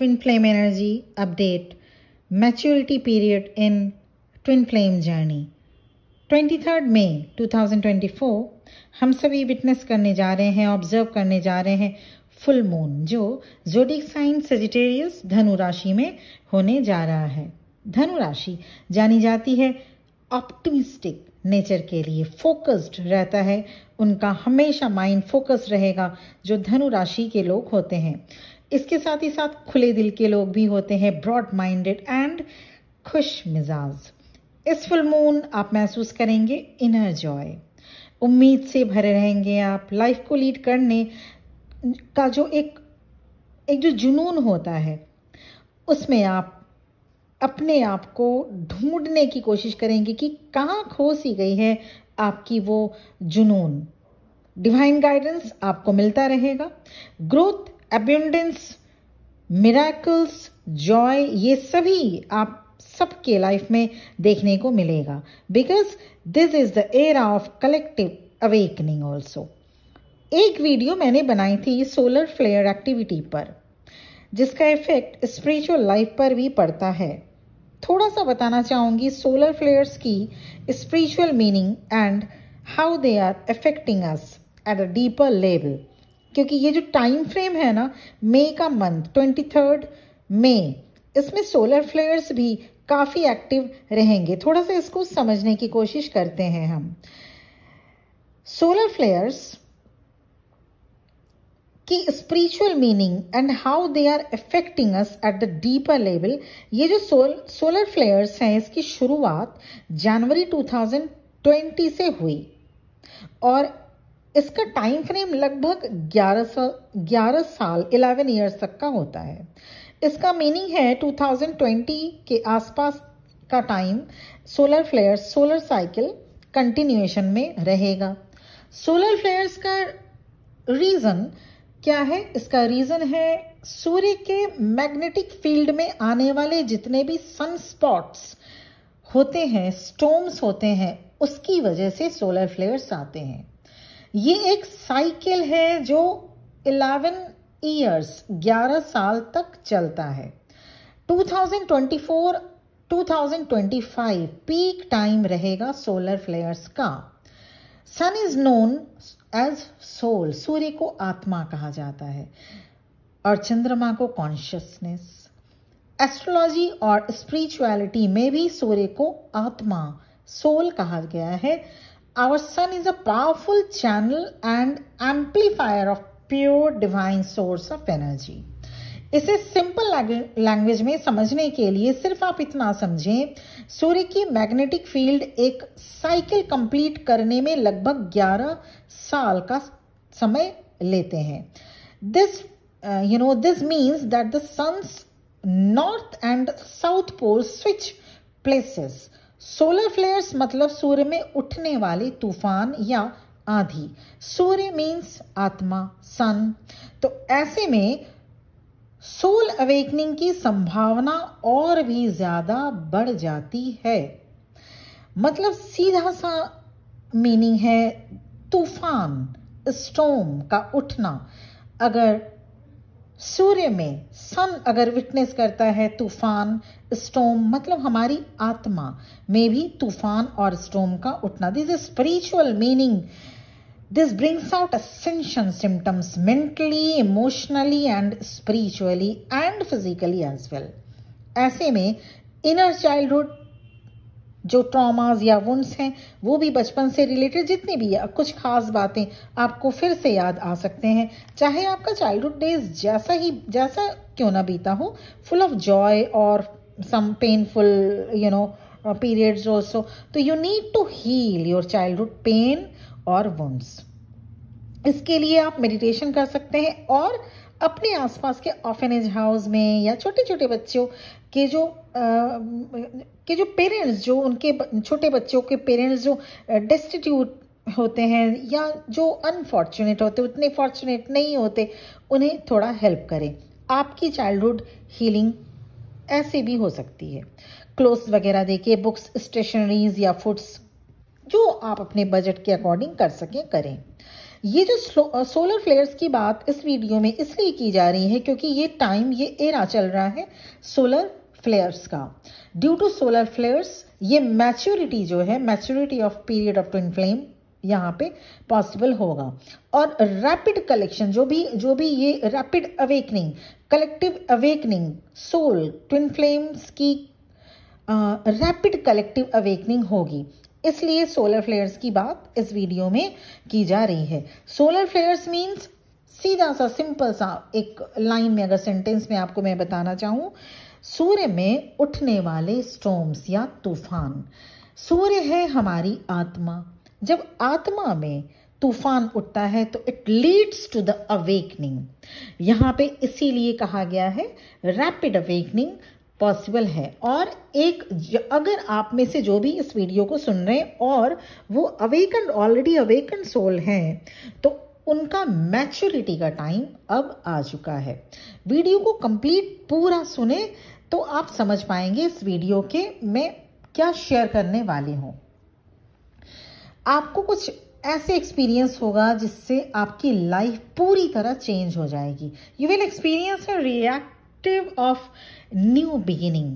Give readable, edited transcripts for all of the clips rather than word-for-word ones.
twin flame energy update, maturity period in twin flame journey. 23rd मई 2024 हम सभी witness करने जा रहे हैं, ऑब्जर्व करने जा रहे हैं फुल मून जो ज़ोडिएक साइन सजिटेरियस धनु राशि में होने जा रहा है। धनु राशि जानी जाती है ऑप्टिमिस्टिक नेचर के लिए, फोकस्ड रहता है उनका, हमेशा माइंड फोकस रहेगा जो धनु राशि के लोग होते हैं। इसके साथ ही साथ खुले दिल के लोग भी होते हैं, ब्रॉड माइंडेड एंड खुश मिजाज। इस फुल मून आप महसूस करेंगे इनर जॉय, उम्मीद से भरे रहेंगे आप। लाइफ को लीड करने का जो एक जो जुनून होता है उसमें आप अपने आप को ढूंढने की कोशिश करेंगे कि कहाँ खो सी गई है आपकी वो जुनून। डिवाइन गाइडेंस आपको मिलता रहेगा। ग्रोथ, एबंडेंस, मिरेकल्स, जॉय, ये सभी आप सबके लाइफ में देखने को मिलेगा, because this is the era of collective awakening also. एक वीडियो मैंने बनाई थी सोलर फ्लेयर एक्टिविटी पर, जिसका इफेक्ट स्पिरिचुअल लाइफ पर भी पड़ता है। थोड़ा सा बताना चाहूंगी सोलर फ्लेयर्स की spiritual meaning and how they are affecting us at a deeper level, क्योंकि ये जो टाइम फ्रेम है ना, मई का मंथ 23rd मई, इसमें सोलर फ्लेयर्स भी काफी एक्टिव रहेंगे। थोड़ा सा इसको समझने की कोशिश करते हैं हम। सोलर फ्लेयर्स की spiritual meaning and how they are affecting us at the deeper level. ये जो सोलर फ्लेयर्स हैं, इसकी शुरुआत जनवरी 2020 से हुई और इसका टाइम फ्रेम लगभग 11 साल 11 ईयर्स तक का होता है। इसका मीनिंग है 2020 के आसपास का time solar flares, solar cycle continuation में रहेगा। सोलर फ्लेयर्स का रीजन क्या है? इसका रीजन है सूर्य के मैग्नेटिक फील्ड में आने वाले जितने भी सन स्पॉट्स होते हैं, स्टॉर्म्स होते हैं, उसकी वजह से सोलर फ्लेयर्स आते हैं। ये एक साइकिल है जो 11 साल तक चलता है। 2024-2025 पीक टाइम रहेगा सोलर फ्लेयर्स का। Sun is known as soul, सूर्य को आत्मा कहा जाता है, और चंद्रमा को कॉन्शियसनेस। एस्ट्रोलॉजी और स्पिरिचुअलिटी में भी सूर्य को आत्मा, सोल कहा गया है। Our sun is a powerful channel and amplifier of pure divine source of energy. इसे सिंपल लैंग्वेज में समझने के लिए सिर्फ आप इतना समझें, सूर्य की मैग्नेटिक फील्ड एक साइकिल कंप्लीट करने में लगभग 11 साल का समय लेते हैं। This means that the sun's north and south pole switch places. Solar flares मतलब सूर्य में उठने वाले तूफान या आंधी। सूर्य मीन्स आत्मा, सन। तो ऐसे में सोल अवेकनिंग की संभावना और भी ज्यादा बढ़ जाती है। मतलब सीधा सा मीनिंग है तूफान, स्टॉर्म का उठना। अगर सूर्य में सन अगर विटनेस करता है तूफान, स्टॉर्म, मतलब हमारी आत्मा में भी तूफान और स्टॉर्म का उठना। This is spiritual meaning. This brings out ascension symptoms mentally, emotionally and spiritually and physically as well. ऐसे में इनर चाइल्डहुड जो ट्रॉमास या वुंड्स हैं वो भी बचपन से रिलेटेड जितनी भी है, कुछ खास बातें आपको फिर से याद आ सकते हैं, चाहे आपका चाइल्डहुड डेज जैसा क्यों ना बीता हो, फुल ऑफ जॉय और सम पेनफुल periods also. तो you need to heal your childhood pain और वुंड्स। इसके लिए आप मेडिटेशन कर सकते हैं और अपने आसपास के ऑर्फनेज हाउस में या छोटे छोटे बच्चों के जो पेरेंट्स, जो उनके छोटे बच्चों के पेरेंट्स जो डेस्टिट्यूट होते हैं या जो अनफॉर्चुनेट होते, उतने फॉर्चुनेट नहीं होते, उन्हें थोड़ा हेल्प करें। आपकी चाइल्डहुड हीलिंग ऐसे भी हो सकती है। क्लोथ्स वगैरह देके, बुक्स, स्टेशनरीज या फूड्स जो आप अपने बजट के अकॉर्डिंग कर सकें करें। ये जो सोलर फ्लेयर्स की बात इस वीडियो में इसलिए की जा रही है क्योंकि ये एरा चल रहा है सोलर फ्लेयर्स का। ड्यू टू सोलर फ्लेयर्स ये maturity of period of twin flame यहाँ पे पॉसिबल होगा। और रैपिड कलेक्शन जो भी ये rapid awakening, collective awakening, soul twin flames की रैपिड कलेक्टिव अवेकनिंग होगी, इसलिए सोलर फ्लेयर्स की बात इस वीडियो में की जा रही है। सोलर फ्लेयर्स मीन्स सीधा सा सिंपल सा एक लाइन में, अगर सेंटेंस में आपको मैं बताना चाहूँ, सूर्य में उठने वाले स्टॉर्म्स या तूफान। सूर्य है हमारी आत्मा। जब आत्मा में तूफान उठता है तो it leads to the awakening. यहाँ पे इसीलिए कहा गया है रैपिड अवेकनिंग पॉसिबल है। और अगर आप में से जो भी इस वीडियो को सुन रहे हैं और वो ऑलरेडी अवेकन सोल हैं, तो उनका मैच्योरिटी का टाइम अब आ चुका है। वीडियो को कंप्लीट पूरा सुने तो आप समझ पाएंगे इस वीडियो के मैं क्या शेयर करने वाली हूँ। आपको कुछ ऐसे एक्सपीरियंस होगा जिससे आपकी लाइफ पूरी तरह चेंज हो जाएगी। You will experience a reactive of new beginning,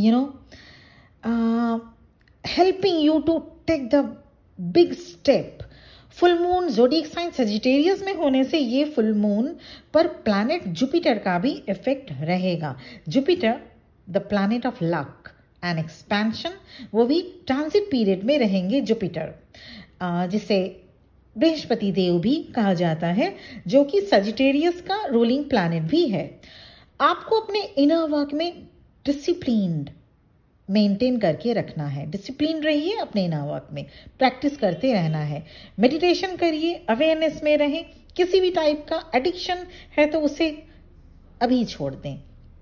helping you to take the big step। Full moon zodiac sign Sagittarius में होने से ये फुल मून पर प्लैनेट जुपिटर का भी इफेक्ट रहेगा। Jupiter the planet of luck and expansion, वो भी ट्रांजिट पीरियड में रहेंगे जुपिटर, जिसे बृहस्पति देव भी कहा जाता है, जो कि सजिटेरियस का रूलिंग प्लैनेट भी है। आपको अपने इनर वर्क में डिसिप्लिन्ड मेंटेन करके रखना है। डिसिप्लिन रहिए अपने इनर वर्क में, प्रैक्टिस करते रहना है, मेडिटेशन करिए, अवेयरनेस में रहें। किसी भी टाइप का एडिक्शन है तो उसे अभी छोड़ दें।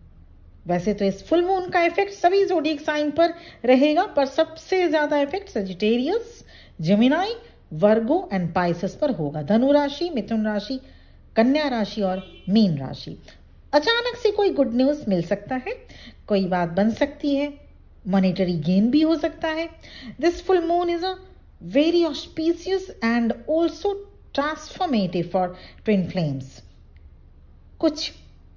वैसे तो इस फुल मून का इफेक्ट सभी ज़ोडिएक साइन पर रहेगा, पर सबसे ज्यादा effect Sagittarius, Gemini, Virgo and Pisces पर होगा। धनु राशि, मिथुन राशि, कन्या राशि और मीन राशि। अचानक से कोई गुड न्यूज मिल सकता है, कोई बात बन सकती है, मॉनेटरी गेन भी हो सकता है। This full moon is a very auspicious and also transformative for twin flames. कुछ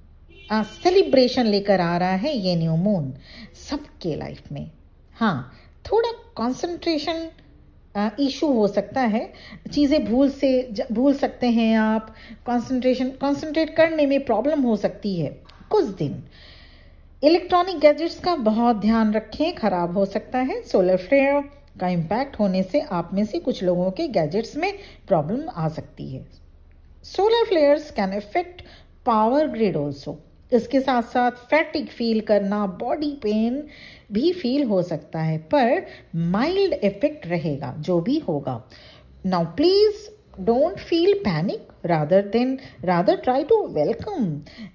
सेलिब्रेशन लेकर आ रहा है ये न्यू मून सबके लाइफ में। हाँ, थोड़ा कंसंट्रेशन इशू हो सकता है, चीज़ें भूल सकते हैं आप, कंसंट्रेट करने में प्रॉब्लम हो सकती है कुछ दिन। इलेक्ट्रॉनिक गैजेट्स का बहुत ध्यान रखें, खराब हो सकता है। सोलर फ्लेयर का इम्पैक्ट होने से आप में से कुछ लोगों के गैजेट्स में प्रॉब्लम आ सकती है। Solar flares can affect power grid also. इसके साथ साथ फैटिक फील करना, बॉडी पेन भी फील हो सकता है, पर माइल्ड इफेक्ट रहेगा जो भी होगा। Now please don't feel panic, rather try to welcome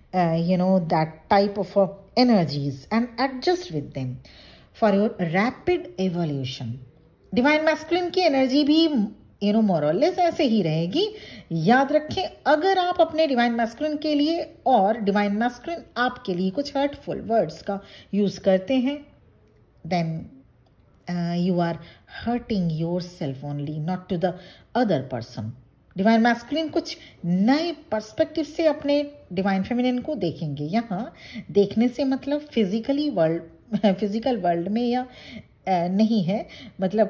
that type of energies and adjust with them for your rapid evolution। Divine masculine की एनर्जी भी मोर और लेस ऐसे ही रहेगी। याद रखें, अगर आप अपने डिवाइन मैस्कुलिन के लिए और डिवाइन मैस्कुलिन आपके लिए कुछ हर्टफुल वर्ड्स का यूज करते हैं, then you are hurting yourself only, not to the other person। Divine masculine कुछ नए पर्सपेक्टिव से अपने डिवाइन फेमिनिन को देखेंगे। यहाँ देखने से मतलब फिजिकल वर्ल्ड में या नहीं है, मतलब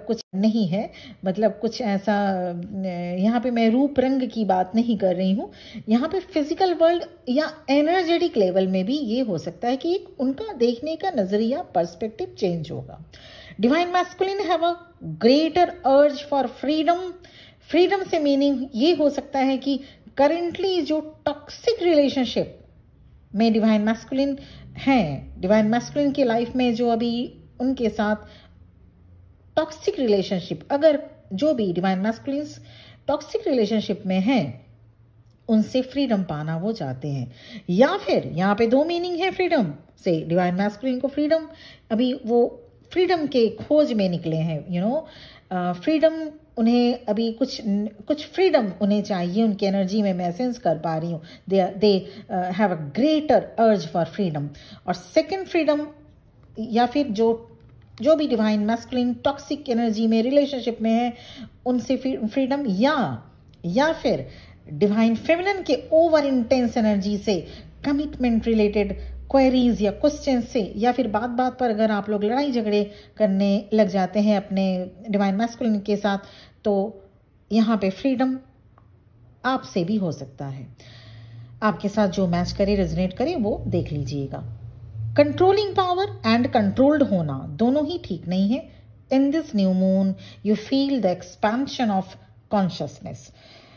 कुछ ऐसा, यहाँ पे मैं रूप रंग की बात नहीं कर रही हूँ। यहाँ पे फिजिकल वर्ल्ड या एनर्जेटिक लेवल में भी ये हो सकता है कि उनका देखने का नजरिया, पर्सपेक्टिव चेंज होगा। Divine masculine have a greater urge for freedom से मीनिंग ये हो सकता है कि करेंटली जो टॉक्सिक रिलेशनशिप में डिवाइन मैस्कुलिन हैं, डिवाइन मैस्कुलिन की लाइफ में जो अभी उनके साथ टॉक्सिक रिलेशनशिप, अगर जो भी डिवाइन मैस्कुलिन्स टॉक्सिक रिलेशनशिप में हैं, उनसे फ्रीडम पाना वो चाहते हैं। या फिर यहाँ पे दो मीनिंग है फ्रीडम से। डिवाइन मैस्कुलिन को फ्रीडम, अभी वो फ्रीडम के खोज में निकले हैं। फ्रीडम उन्हें अभी कुछ फ्रीडम उन्हें चाहिए, उनकी एनर्जी में मैं सेंस कर पा रही हूँ। They have a greater urge for freedom. और सेकंड फ्रीडम, या फिर जो भी डिवाइन मैस्कुलिन टॉक्सिक एनर्जी में रिलेशनशिप में है, उनसे फ्रीडम, या फिर डिवाइन फेमिनिन के ओवर इंटेंस एनर्जी से, कमिटमेंट रिलेटेड क्वेरीज या क्वेश्चन से, या फिर बात बात पर अगर आप लोग लड़ाई झगड़े करने लग जाते हैं अपने डिवाइन मैस्कुलिन के साथ, तो यहाँ पे फ्रीडम आपसे भी हो सकता है। आपके साथ जो मैच करे, रेजोनेट करे, वो देख लीजिएगा। कंट्रोलिंग पावर एंड कंट्रोल्ड होना दोनों ही ठीक नहीं है। In this new moon you feel the expansion of consciousness,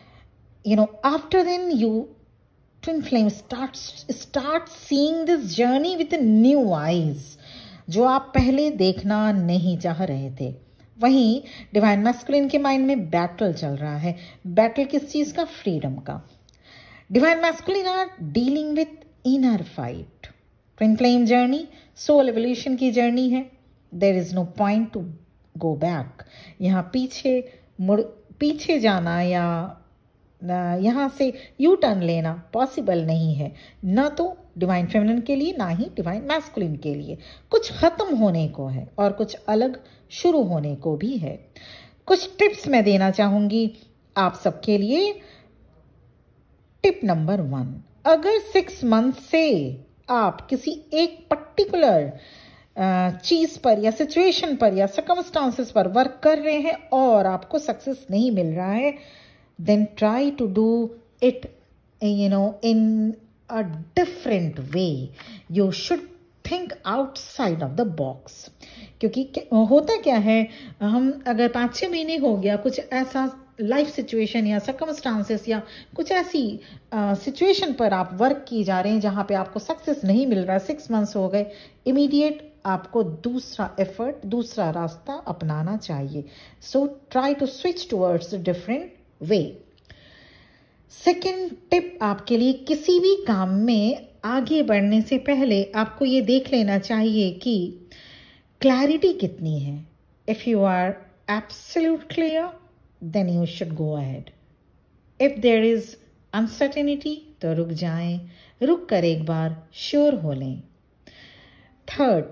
after then you twin flame start seeing this journey with new eyes, जो आप पहले देखना नहीं चाह रहे थे। वहीं डिवाइन मैस्कुलिन के माइंड में बैटल चल रहा है। बैटल किस चीज का? फ्रीडम का। Divine masculine are dealing with inner fight. Twin flame journey soul evolution की जर्नी है। There is no point to go back. यहाँ पीछे जाना या यहाँ से यू टर्न लेना पॉसिबल नहीं है, ना तो डिवाइन फेमिनिन के लिए, ना ही डिवाइन मैस्कुलिन के लिए। कुछ खत्म होने को है और कुछ अलग शुरू होने को भी है। कुछ टिप्स मैं देना चाहूंगी आप सबके लिए। टिप नंबर 1, अगर 6 मंथ से आप किसी एक पर्टिकुलर चीज पर या सिचुएशन पर या सर्कमस्टांसेस पर वर्क कर रहे हैं और आपको सक्सेस नहीं मिल रहा है, then try to do it in a different way. You should think outside of the box. क्योंकि होता क्या है, हम अगर 5-6 महीने हो गया कुछ ऐसा लाइफ सिचुएशन या सर्कमस्टांसेस या कुछ ऐसी सिचुएशन पर आप वर्क की जा रहे हैं जहां पे आपको सक्सेस नहीं मिल रहा, 6 मंथ्स हो गए, इमीडिएट आपको दूसरा एफर्ट, दूसरा रास्ता अपनाना चाहिए। So try to switch towards different way. Second tip आपके लिए, किसी भी काम में आगे बढ़ने से पहले आपको ये देख लेना चाहिए कि क्लैरिटी कितनी है। If you are absolute clear then you should go ahead. If there is uncertainty तो रुक जाएं, रुक कर एक बार श्योर हो लें। थर्ड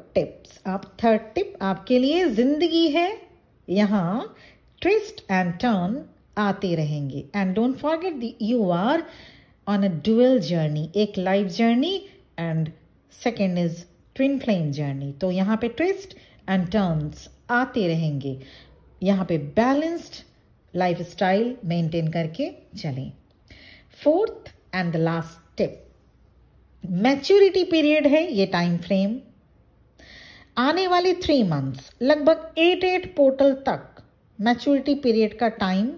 टिप आपके लिए, जिंदगी है, यहाँ ट्विस्ट एंड टर्न आते रहेंगे। And don't forget you are on a dual journey, एक life journey and second is twin flame journey. तो यहाँ पे ट्विस्ट एंड टर्न्स आते रहेंगे। यहाँ पे बैलेंस्ड लाइफ स्टाइल मेंटेन करके चलें। Fourth and the last tip, maturity period है ये टाइम फ्रेम। आने वाले 3 मंथ्स, लगभग 8 पोर्टल तक मैच्योरिटी पीरियड का टाइम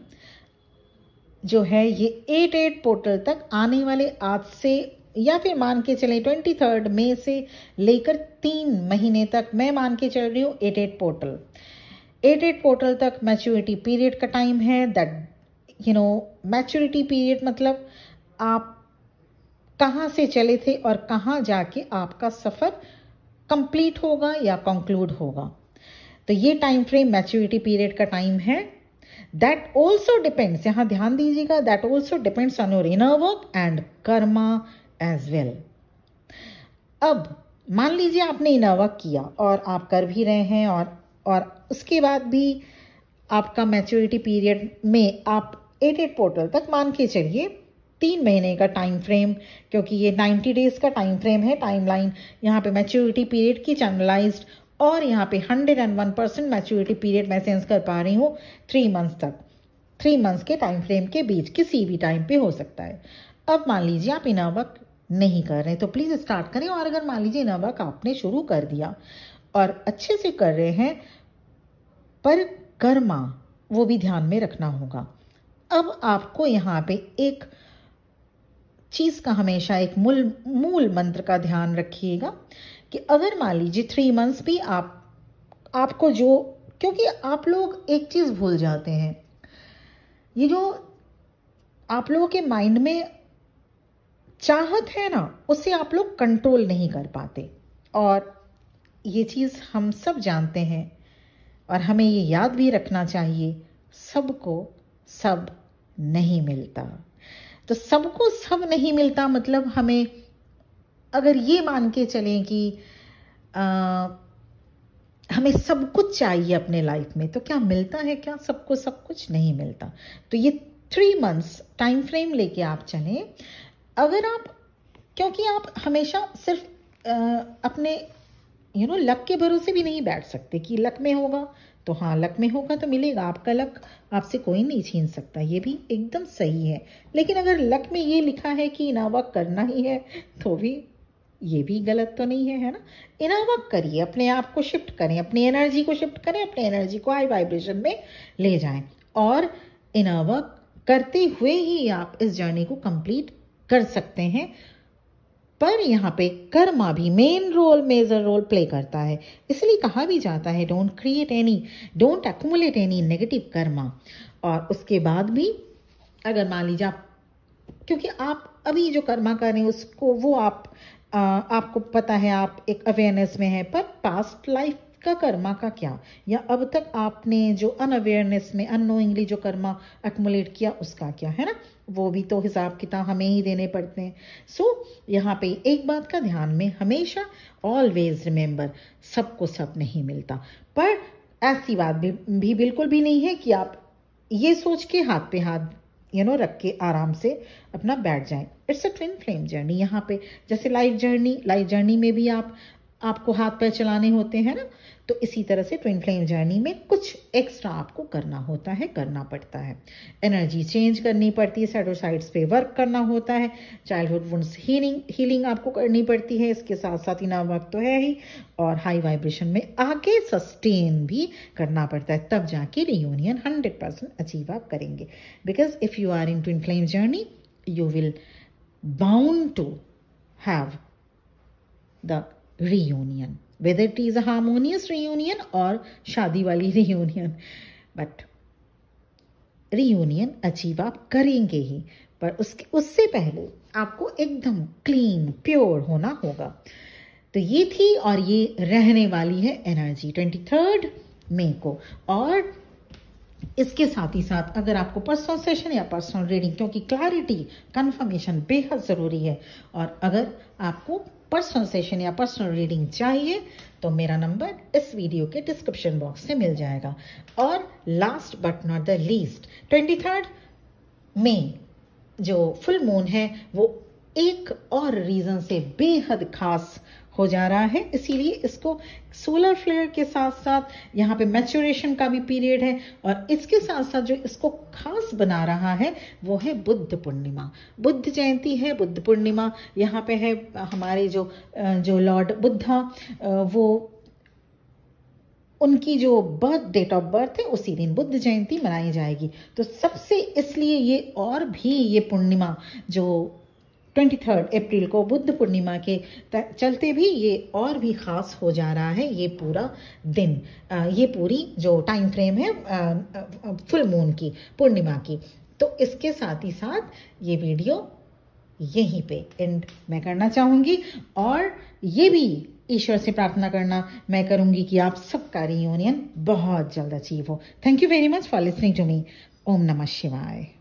जो है, ये 8 पोर्टल तक आने वाले आज से या फिर मान के चले 23 मई से लेकर 3 महीने तक, मैं मान के चल रही हूँ 8 पोर्टल। 8 पोर्टल तक मैच्योरिटी पीरियड का टाइम है। दैट मैच्योरिटी पीरियड मतलब आप कहाँ से चले थे और कहाँ जाके आपका सफ़र कंप्लीट होगा या कंक्लूड होगा। तो ये टाइम फ्रेम मैच्योरिटी पीरियड का टाइम है। दैट ऑल्सो डिपेंड्स, यहाँ ध्यान दीजिएगा, that also depends on your inner work and karma as well. अब मान लीजिए आपने इनर वर्क किया और आप कर भी रहे हैं और उसके बाद भी आपका मैच्योरिटी पीरियड में आप 8 पोर्टल तक मान के चलिए 3 महीने का टाइम फ्रेम, क्योंकि ये 90 डेज का टाइम फ्रेम है, टाइमलाइन यहाँ पे मैच्योरिटी पीरियड की चैनलाइज्ड, और यहाँ पे 101% मैच्योरिटी पीरियड मैं सेंस कर पा रही हूँ 3 मंथ्स तक। 3 मंथ्स के टाइम फ्रेम के बीच किसी भी टाइम पे हो सकता है। अब मान लीजिए आप इनर वर्क नहीं कर रहे तो प्लीज़ स्टार्ट करें, और अगर मान लीजिए इनर वर्क आपने शुरू कर दिया और अच्छे से कर रहे हैं, पर कर्मा वो भी ध्यान में रखना होगा। अब आपको यहाँ पे एक चीज़ का हमेशा एक मूल मंत्र का ध्यान रखिएगा कि अगर मान लीजिए 3 मंथ्स भी आपको जो, क्योंकि आप लोग एक चीज़ भूल जाते हैं, ये जो आप लोगों के माइंड में चाहत है ना, उसे आप लोग कंट्रोल नहीं कर पाते, और ये चीज़ हम सब जानते हैं और हमें ये याद भी रखना चाहिए, सबको सब नहीं मिलता। तो सबको सब नहीं मिलता मतलब हमें अगर ये मान के चलें कि हमें सब कुछ चाहिए अपने लाइफ में, तो क्या मिलता है? क्या सबको सब कुछ नहीं मिलता। तो ये 3 मंथ्स टाइम फ्रेम लेके आप चलें। अगर आप, क्योंकि आप हमेशा सिर्फ अपने लक के भरोसे भी नहीं बैठ सकते कि लक में होगा तो हाँ, लक में होगा तो मिलेगा, आपका लक आपसे कोई नहीं छीन सकता, ये भी एकदम सही है। लेकिन अगर लक में ये लिखा है कि इनफ वर्क करना ही है तो भी ये भी गलत तो नहीं है ना। इनफ वर्क करिए, अपने आप को शिफ्ट करें, अपनी एनर्जी को शिफ्ट करें, अपनी एनर्जी को हाई वाइब्रेशन में ले जाएं और इनफ वर्क करते हुए ही आप इस जर्नी को कंप्लीट कर सकते हैं। पर यहाँ पे कर्मा भी मेजर रोल प्ले करता है, इसलिए कहा भी जाता है don't accumulate any negative karma. और उसके बाद भी अगर मान लीजिए आप, क्योंकि आप अभी जो कर्मा कर रहे हैं उसको वो आपको पता है, आप एक अवेयरनेस में है, पर पास्ट लाइफ का कर्मा का क्या, या अब तक आपने जो अनअवेयरनेस में अननोइंगली जो कर्मा एक्युमुलेट किया उसका क्या, है ना, वो भी तो हिसाब किताब हमें ही देने पड़ते हैं। सो यहाँ पे एक बात का ध्यान में हमेशा ऑलवेज रिमेंबर, सबको सब नहीं मिलता। पर ऐसी बात भी बिल्कुल भी नहीं है कि आप ये सोच के हाथ पे हाथ रख के आराम से अपना बैठ जाएं। It's a twin flame journey. यहाँ पे जैसे लाइफ जर्नी में भी आपको हाथ पैर चलाने होते हैं ना, तो इसी तरह से ट्विन फ्लेम जर्नी में कुछ एक्स्ट्रा आपको करना पड़ता है। एनर्जी चेंज करनी पड़ती है, सैडोसाइड्स पे वर्क करना होता है, चाइल्डहुड वुंड्स हीलिंग आपको करनी पड़ती है, इसके साथ साथ इनफ वर्क तो है ही, और हाई वाइब्रेशन में आगे सस्टेन भी करना पड़ता है, तब जाके रियूनियन 100% अचीव आप करेंगे। Because if you are in twin flame journey you will bound to have the reunion, whether it is a harmonious reunion or शादी वाली reunion, but reunion अचीव आप करेंगे ही। पर उससे पहले आपको एकदम क्लीन प्योर होना होगा। तो ये थी और ये रहने वाली है एनर्जी 23 मई को। और इसके साथ ही साथ अगर आपको पर्सनल सेशन या पर्सनल रीडिंग, क्योंकि क्लैरिटी कंफर्मेशन बेहद ज़रूरी है, और अगर आपको पर्सनल सेशन या पर्सनल रीडिंग चाहिए तो मेरा नंबर इस वीडियो के डिस्क्रिप्शन बॉक्स से मिल जाएगा। और last but not the least, 23 मई जो फुल मून है वो एक और रीज़न से बेहद खास हो जा रहा है, इसीलिए इसको सोलर फ्लेयर के साथ साथ यहाँ पे मैच्योरेशन का भी पीरियड है, और इसके साथ साथ जो इसको खास बना रहा है वो है बुद्ध पूर्णिमा। बुद्ध जयंती है, बुद्ध पूर्णिमा यहाँ पे है। हमारे जो लॉर्ड बुद्धा, वो उनकी जो डेट ऑफ बर्थ है उसी दिन बुद्ध जयंती मनाई जाएगी। तो सबसे इसलिए ये और भी ये पूर्णिमा जो 23 अप्रैल को बुद्ध पूर्णिमा के चलते भी ये और भी ख़ास हो जा रहा है। ये पूरा दिन, ये पूरी जो टाइम फ्रेम है फुल मून की, पूर्णिमा की। तो इसके साथ ही साथ ये वीडियो यहीं पे एंड मैं करना चाहूँगी, और ये भी ईश्वर से प्रार्थना करना मैं करूँगी कि आप सबका रियूनियन बहुत जल्द अचीव हो। Thank you very much for listening to me. ओम नमः शिवाय।